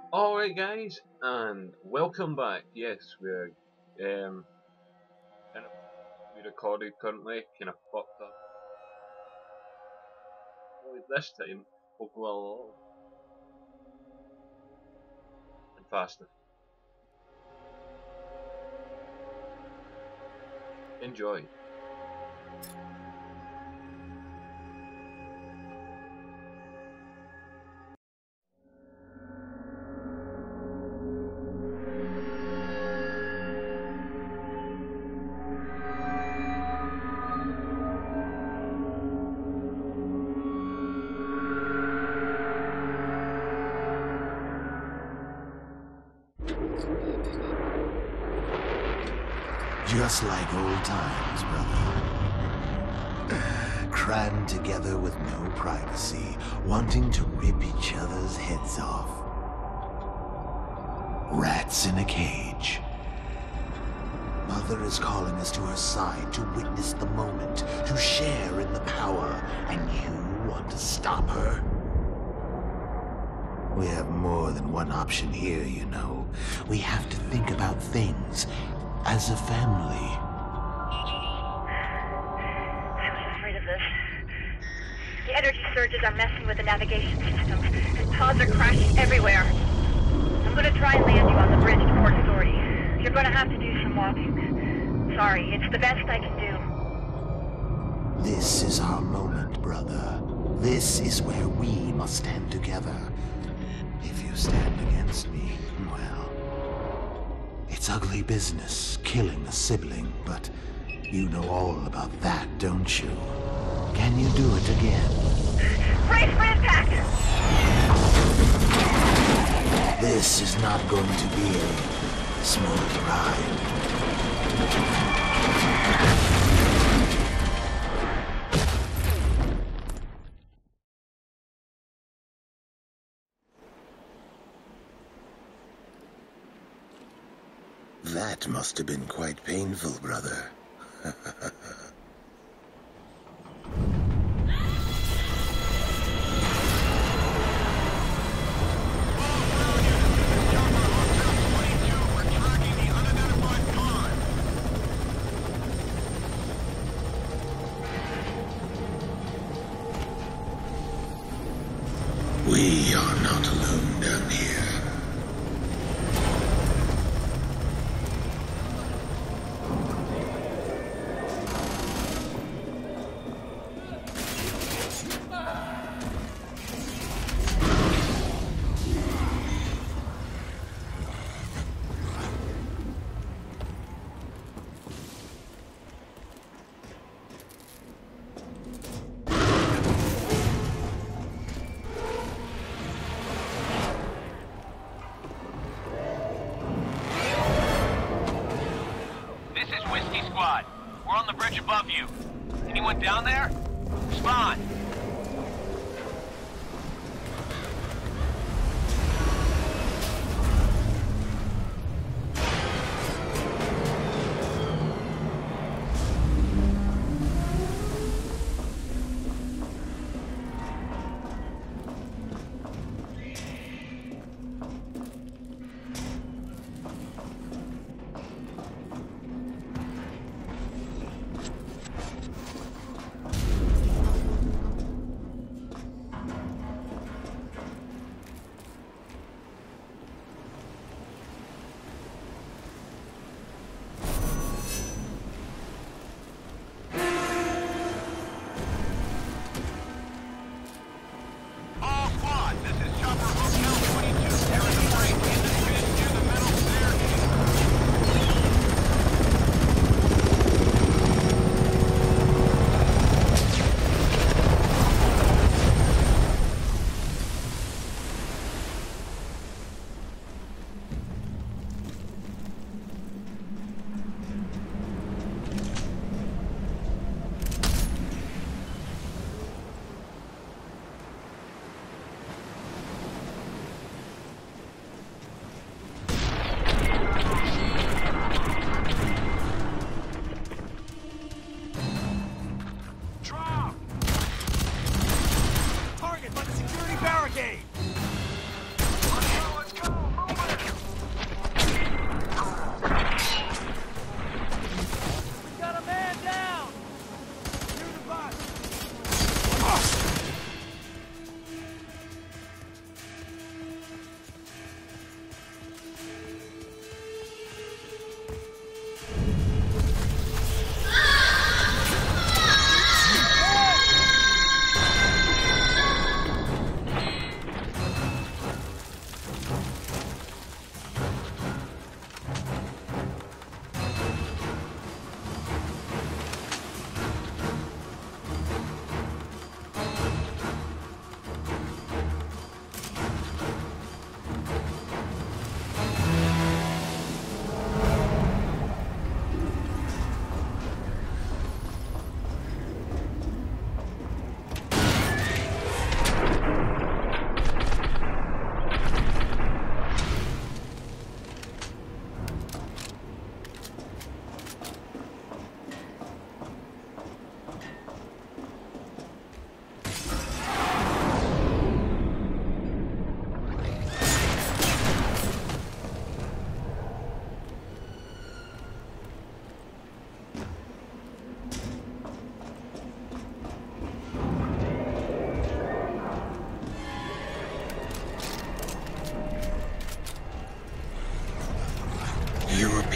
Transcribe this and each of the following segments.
Alright guys, and welcome back. Yes, we recorded currently, kinda fucked up. Only this time we'll go a little and faster. Enjoy. Just like old times, brother. Crammed together with no privacy, wanting to rip each other's heads off. Rats in a cage. Mother is calling us to her side to witness the moment, to share in the power, and you want to stop her? We have more than one option here, you know. We have to think about things as a family. I was afraid of this. The energy surges are messing with the navigation systems, and pods are crashing everywhere. I'm gonna try and land you on the bridge to Port Authority. You're gonna have to do some walking. Sorry, it's the best I can do. This is our moment, brother. This is where we must stand together. If you stand against me, well, it's ugly business, killing a sibling, but you know all about that, don't you? Can you do it again? Brace for impact! This is not going to be a smooth ride. That must have been quite painful, brother. We are not alone down here. We're on the bridge above you. Anyone down there? Spawn!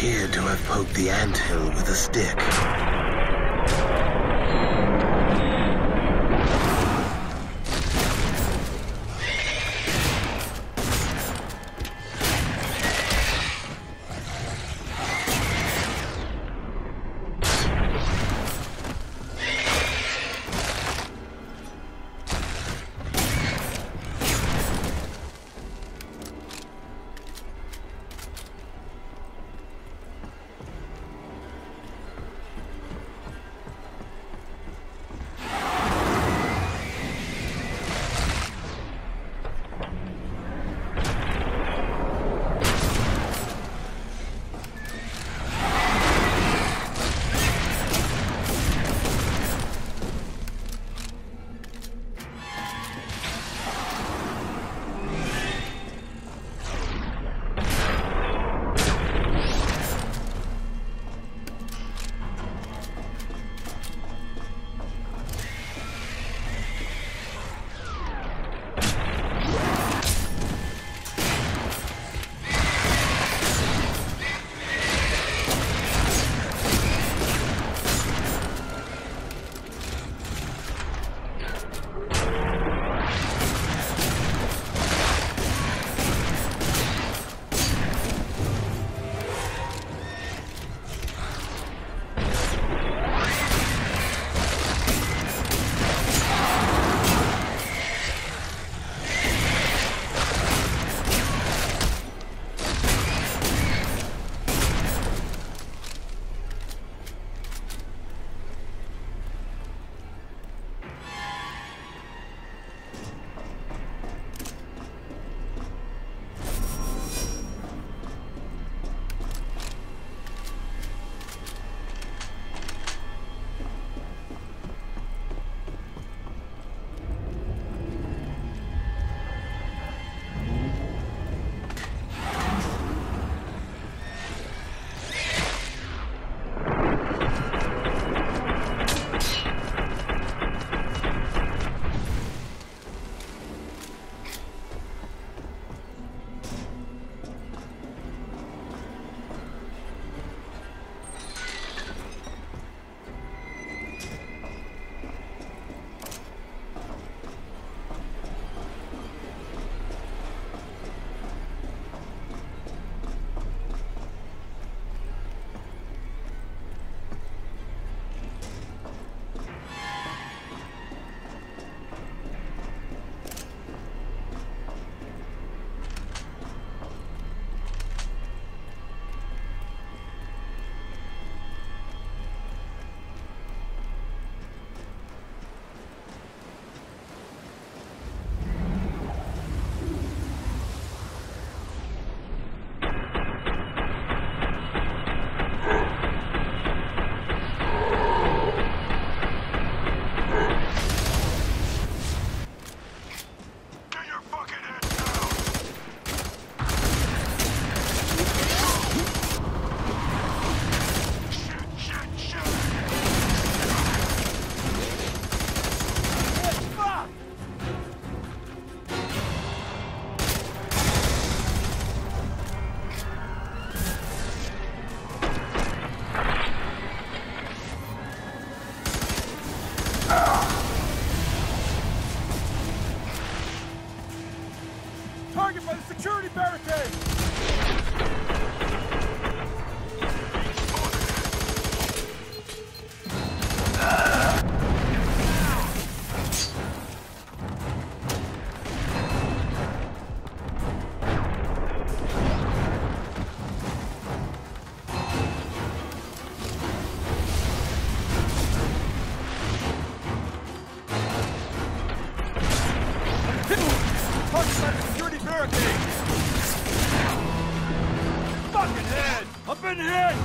appeared to have poked the anthill with a stick. Target by the security barricade! Fucking head! I've been hit!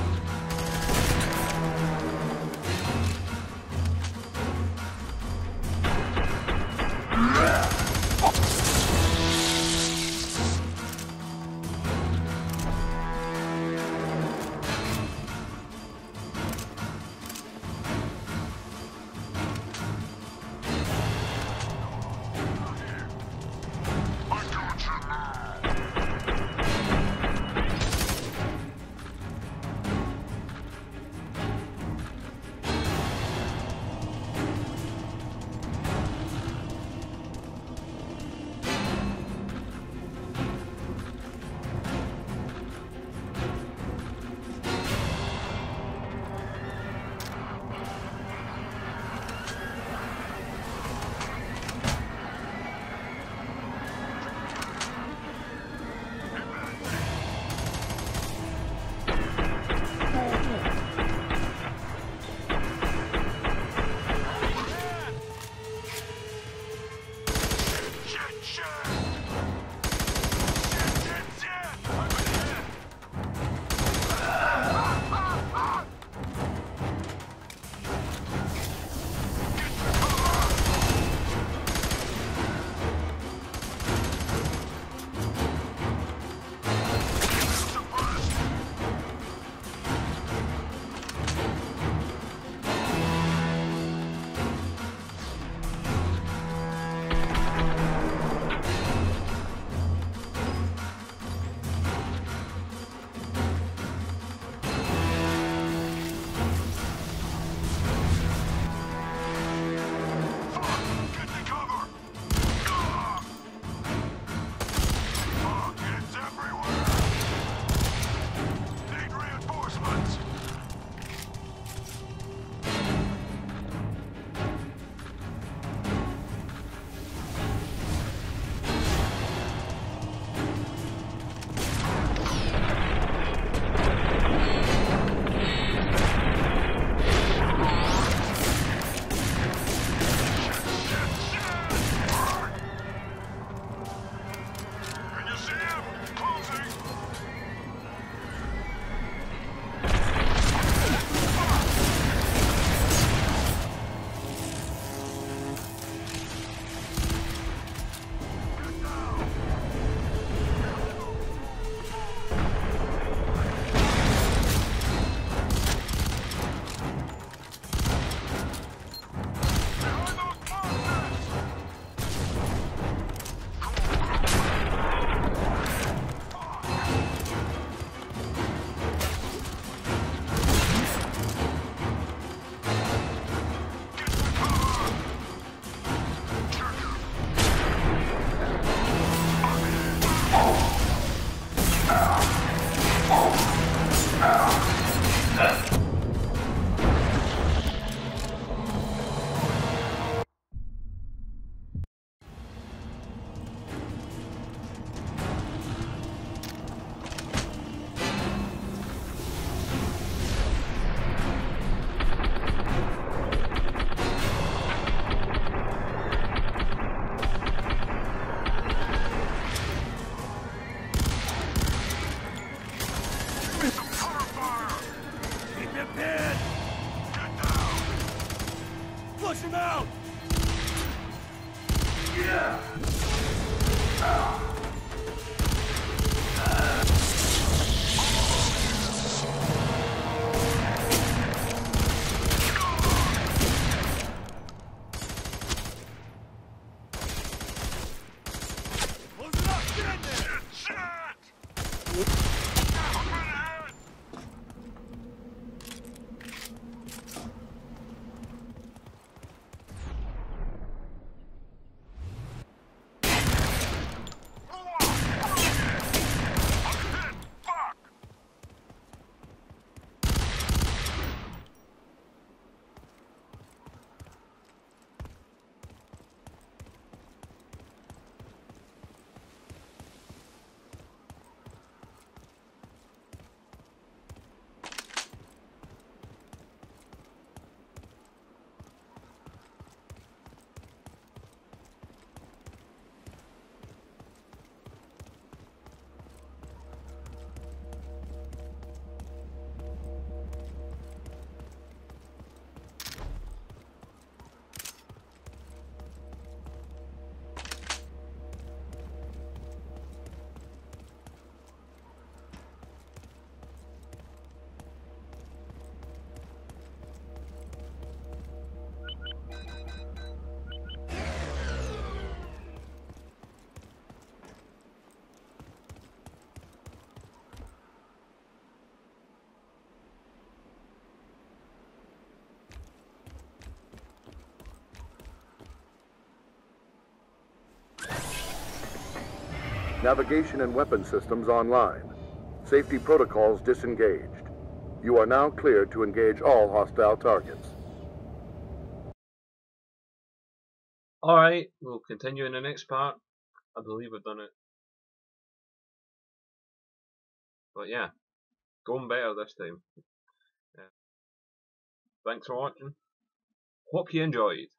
Navigation and weapon systems online. Safety protocols disengaged. You are now cleared to engage all hostile targets. Alright, we'll continue in the next part. I believe I've done it. But yeah, going better this time. Thanks for watching. Hope you enjoyed.